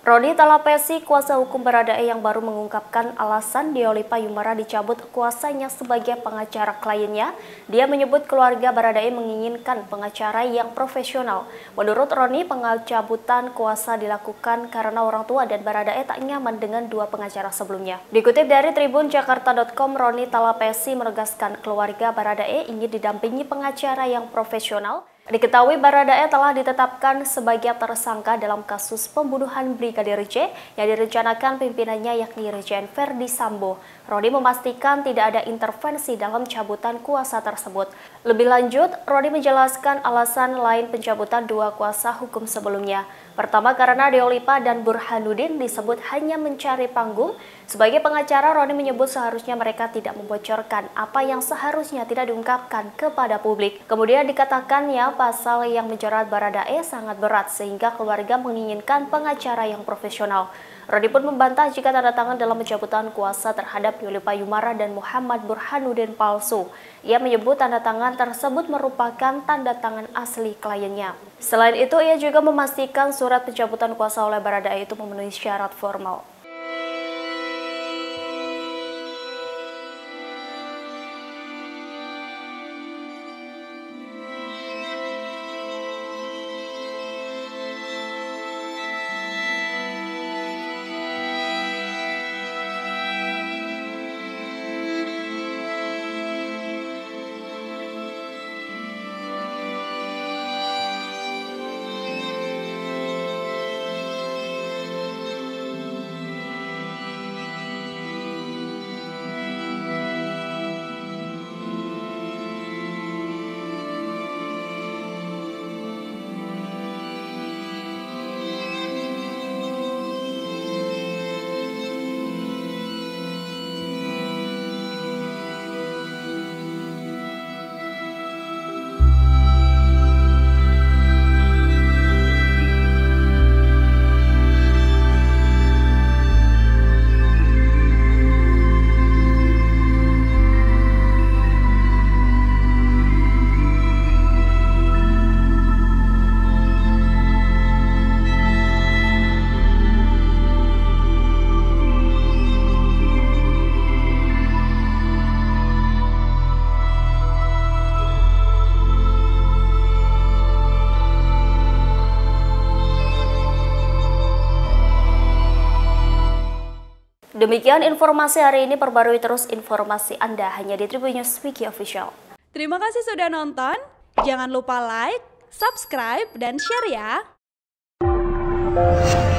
Roni Talapesi, kuasa hukum Baradae yang baru mengungkapkan alasan Deolipa Yumara dicabut kuasanya sebagai pengacara kliennya. Dia menyebut keluarga Baradae menginginkan pengacara yang profesional. Menurut Roni, pencabutan kuasa dilakukan karena orang tua dan Baradae tak nyaman dengan dua pengacara sebelumnya. Dikutip dari tribunjakarta.com, Roni Talapesi menegaskan keluarga Baradae ingin didampingi pengacara yang profesional. Diketahui Baradae telah ditetapkan sebagai tersangka dalam kasus pembunuhan Brigadir J yang direncanakan pimpinannya yakni Irjen Verdi Sambo. Roni memastikan tidak ada intervensi dalam cabutan kuasa tersebut. Lebih lanjut, Roni menjelaskan alasan lain pencabutan dua kuasa hukum sebelumnya. Pertama, karena Deolipa dan Burhanuddin disebut hanya mencari panggung. Sebagai pengacara, Roni menyebut seharusnya mereka tidak membocorkan apa yang seharusnya tidak diungkapkan kepada publik. Kemudian dikatakannya pasal yang menjerat Baradae sangat berat sehingga keluarga menginginkan pengacara yang profesional. Roni pun membantah jika tanda tangan dalam pencabutan kuasa terhadap Deolipa Yumara dan Muhammad Burhanuddin palsu. Ia menyebut tanda tangan tersebut merupakan tanda tangan asli kliennya. Selain itu, ia juga memastikan surat pencabutan kuasa oleh Baradae itu memenuhi syarat formal. Demikian informasi hari ini, perbarui terus informasi Anda hanya di Tribun News Wiki Official. Terima kasih sudah nonton, jangan lupa like, subscribe, dan share ya!